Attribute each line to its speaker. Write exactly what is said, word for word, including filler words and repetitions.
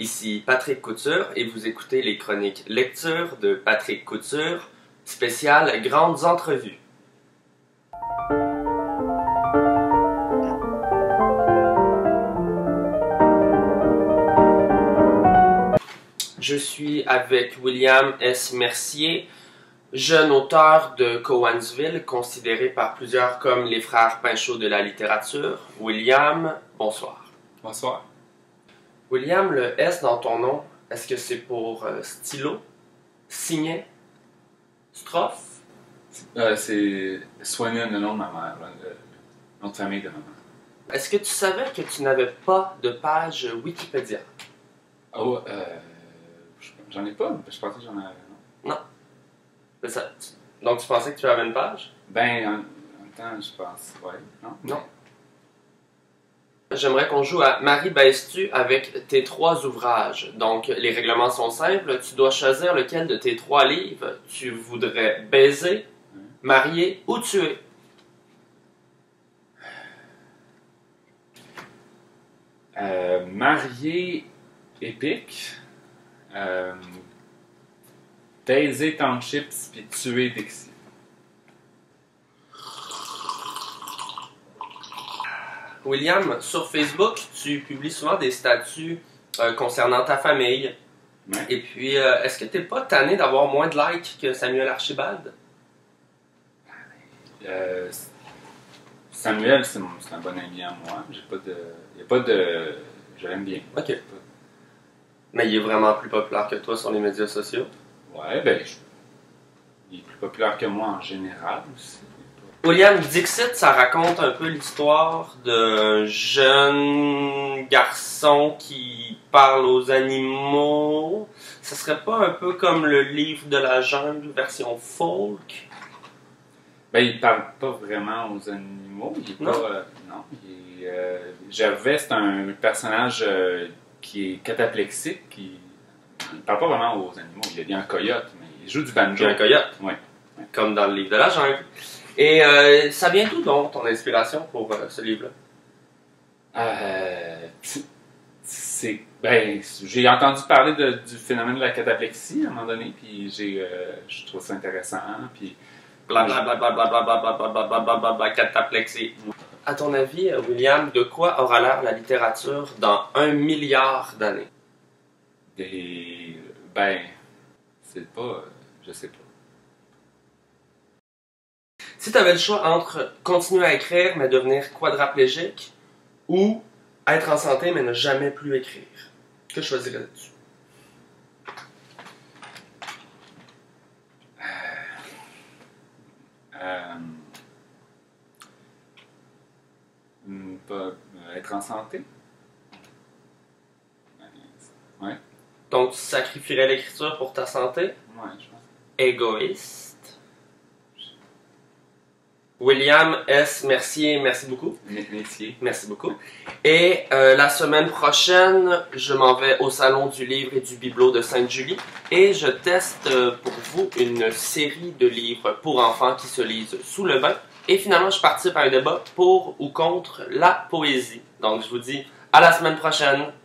Speaker 1: Ici Patrick Couture et vous écoutez les chroniques lecture de Patrick Couture, spécial Grandes Entrevues. Je suis avec William S. Mercier, jeune auteur de Cowansville, considéré par plusieurs comme les frères Pinchot de la littérature. William, bonsoir.
Speaker 2: Bonsoir.
Speaker 1: William, le S dans ton nom, est-ce que c'est pour euh, stylo, signet, strophe?
Speaker 2: Euh, c'est Swanen, le nom de ma mère, le nom de famille de ma mère.
Speaker 1: Est-ce que tu savais que tu n'avais pas de page Wikipédia?
Speaker 2: Oh, euh, j'en ai pas, je pensais que j'en avais. Non.
Speaker 1: Non. C'est ça. Donc tu pensais que tu avais une page?
Speaker 2: Ben, en, en même temps, je pense, ouais, non?
Speaker 1: Non. J'aimerais qu'on joue à Marie baise-tu avec tes trois ouvrages. Donc, les règlements sont simples. Tu dois choisir lequel de tes trois livres tu voudrais baiser, marier ou tuer.
Speaker 2: Euh, marié épique, euh, baiser Townships puis tuer Dixie.
Speaker 1: William, sur Facebook, tu publies souvent des statuts euh, concernant ta famille.
Speaker 2: Ouais.
Speaker 1: Et puis, euh, est-ce que t'es pas tanné d'avoir moins de likes que Samuel Archibald?
Speaker 2: Euh, Samuel, c'est un bon ami à moi. J'ai pas de. Y a pas de. Je l'aime bien.
Speaker 1: Ok. Mais il est vraiment plus populaire que toi sur les médias sociaux?
Speaker 2: Ouais, ben, je... il est plus populaire que moi en général aussi.
Speaker 1: William, Dixit, ça raconte un peu l'histoire d'un jeune garçon qui parle aux animaux. Ça serait pas un peu comme le livre de la jungle version folk?
Speaker 2: Ben, il parle pas vraiment aux animaux. Il est
Speaker 1: Non.
Speaker 2: pas. Euh, non. Il est, euh, Gervais, c'est un personnage euh, qui est cataplexique. Qui... Il parle pas vraiment aux animaux. Il est un coyote, mais il joue du banjo.
Speaker 1: Il y a un coyote.
Speaker 2: Ouais.
Speaker 1: Comme dans le livre de la jungle. Et euh, ça vient d'où donc ton inspiration pour euh, ce livre-là?
Speaker 2: Euh, c'est. Ben, j'ai entendu parler de, du phénomène de la cataplexie à un moment donné, puis j'ai, euh, je trouve ça intéressant. Puis.
Speaker 1: Blablabla, cataplexie. À ton avis, William, de quoi aura l'air la littérature dans un milliard d'années?
Speaker 2: Des. Ben. C'est pas. Je sais pas.
Speaker 1: Si tu avais le choix entre continuer à écrire mais devenir quadraplégique ou être en santé mais ne jamais plus écrire, que choisirais-tu?
Speaker 2: Euh, euh, pas, être en santé? Ouais.
Speaker 1: Donc tu sacrifierais l'écriture pour ta santé?
Speaker 2: Ouais, je pense.
Speaker 1: Égoïste. William S. Mercier, merci beaucoup.
Speaker 2: Métier.
Speaker 1: Merci beaucoup. Et euh, la semaine prochaine, je m'en vais au Salon du Livre et du Bibelot de Sainte-Julie et je teste euh, pour vous une série de livres pour enfants qui se lisent sous le bain. Et finalement, je participe à un débat pour ou contre la poésie. Donc, je vous dis à la semaine prochaine.